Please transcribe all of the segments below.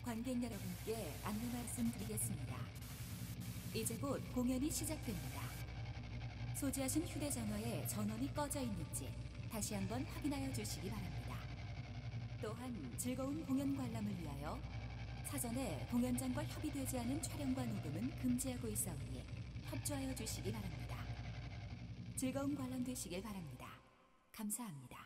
관객 여러분께 안내 말씀드리겠습니다. 이제 곧 공연이 시작됩니다. 소지하신 휴대전화에 전원이 꺼져 있는지 다시 한번 확인하여 주시기 바랍니다. 또한 즐거운 공연 관람을 위하여 사전에 공연장과 협의되지 않은 촬영과 녹음은 금지하고 있사오니 협조하여 주시기 바랍니다. 즐거운 관람 되시길 바랍니다. 감사합니다.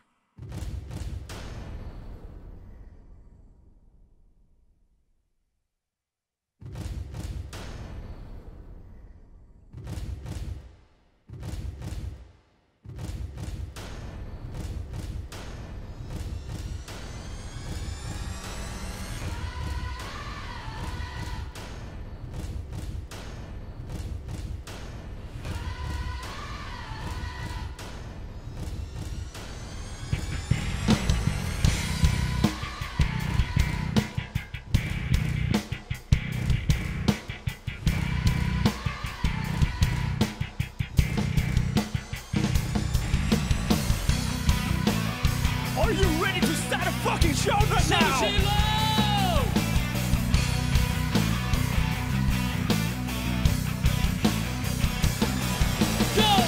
Are you ready to start a fucking show right now? Go!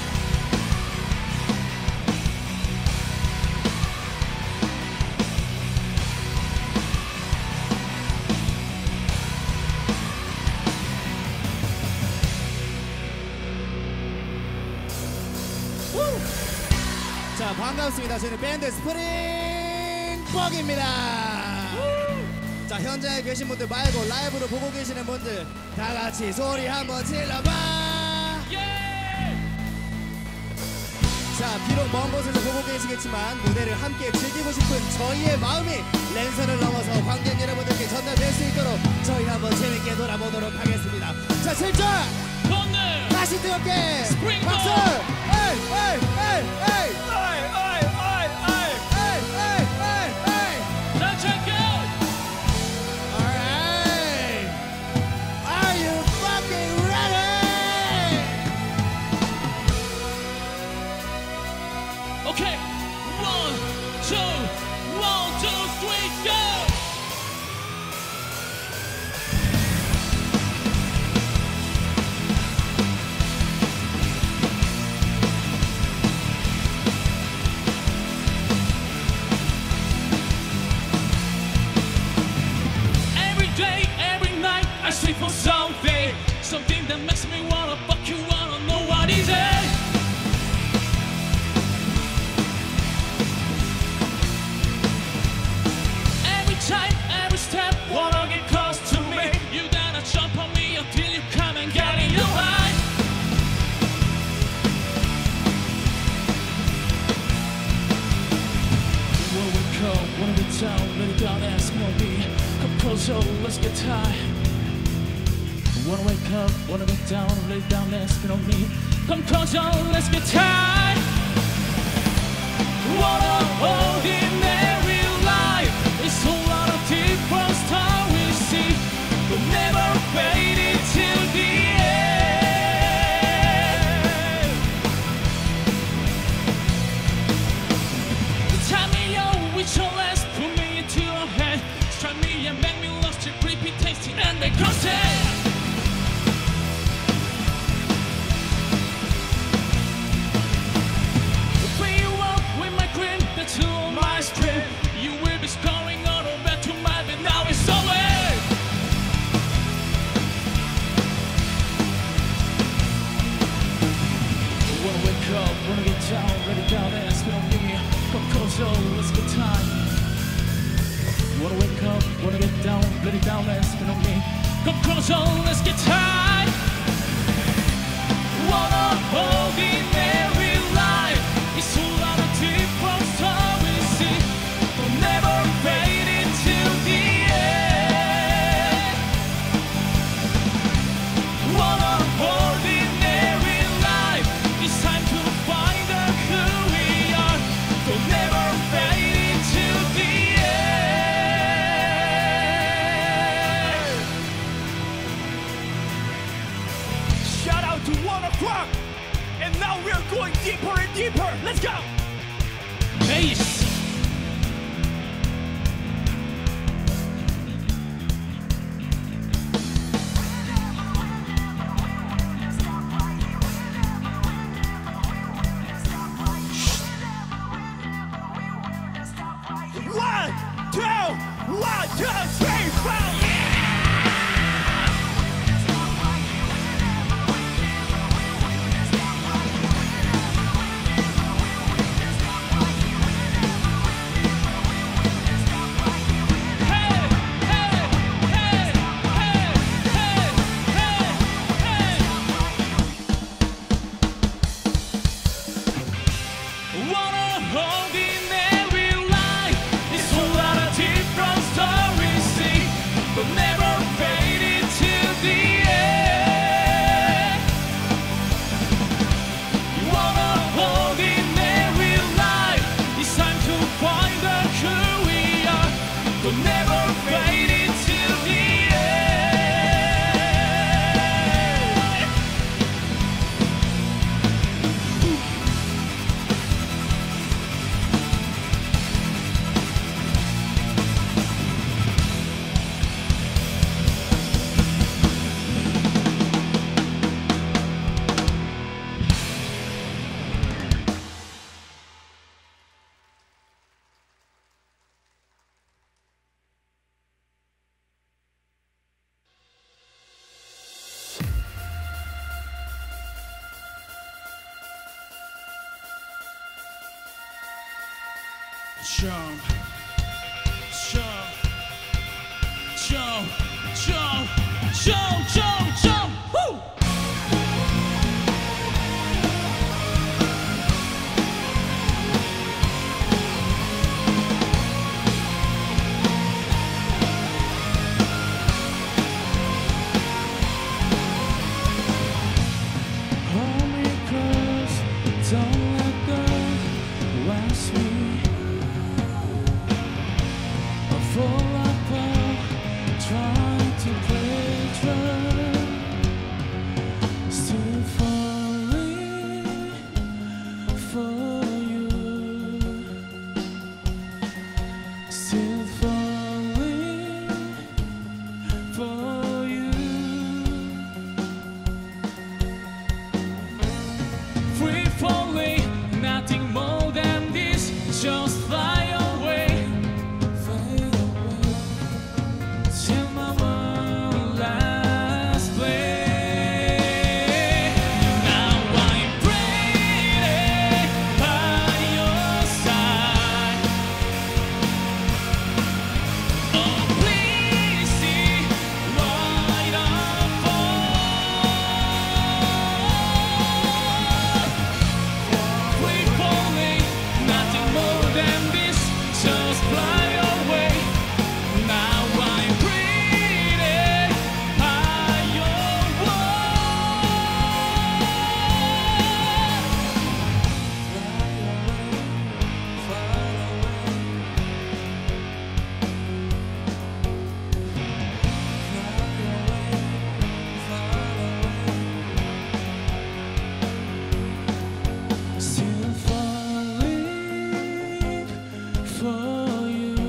Woo! 자, 반갑습니다. 저는 밴드 스프링벅입니다. 자, 현장에 계신 분들 말고 라이브로 보고 계시는 분들 다 같이 소리 한번 질러봐. 자, 비록 먼 곳에서 보고 계시겠지만 무대를 함께 즐기고 싶은 저희의 마음이 랜선을 넘어서 관객 여러분들께 전달될 수 있도록 저희 한번 재밌게 놀아보도록 하겠습니다. 자, 7절 다시 뜨겁게 스프링벅! 박수! 에이, 에이, 에이, 에이! Alright! Are you fucking ready? Okay, 1, 2, 3, go! Every day, every night, I sleep for something that makes me wanna fuck you, wanna know what is it? Every time, every step, wanna get close to me. You gotta jump on me until you come and get in your line. When we come, wanna be down, let it down, ask for me. Come closer, let's get tight. Wanna wake up, wanna get down, lay down, let's spin on me. Come closer, let's get tight. What an ordinary life. It's a lot of different stories, see, but never fade till the end. Tell me your which your last, put me into your hand. Strike me and make me lost your creepy tasting and they cross it. Fill you up with my cream, that's all my stream. You will be scoring all over to my bed, now it's over. Wanna wake up, wanna get down, ready down and spin on me. Come closer, let's get time. Wanna wake up, wanna get down, ready down and spin on me. Come closer, let's get time. What an ordinary life. It's a lot of different stories, see, but never fade till the end. What an ordinary life. It's time to find out who we are, but never fade till the end. Shout out to 1 o'clock, and now we're going deeper and deeper. Let's go. Bass. What a ordinary life. It's a lot of different stories, see, but never fade into the end. What a ordinary life. It's time to find out who we are, but never fade into the end. Jump, jump, jump, jump, jump, jump, jump, woo! Hold me close, don't let go, ask me. Full apart, trying to play drum, still falling for you, still falling for you. Free falling, nothing more than this, just fly away. Till my world last play. Now I'm breathing by your side. Oh, please see what I'm for. Free falling, nothing more than this, just fly away. Now I'm breathing by your still falling for you.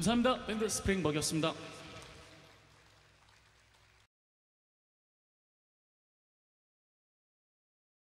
감사합니다. 밴드 스프링버기였습니다.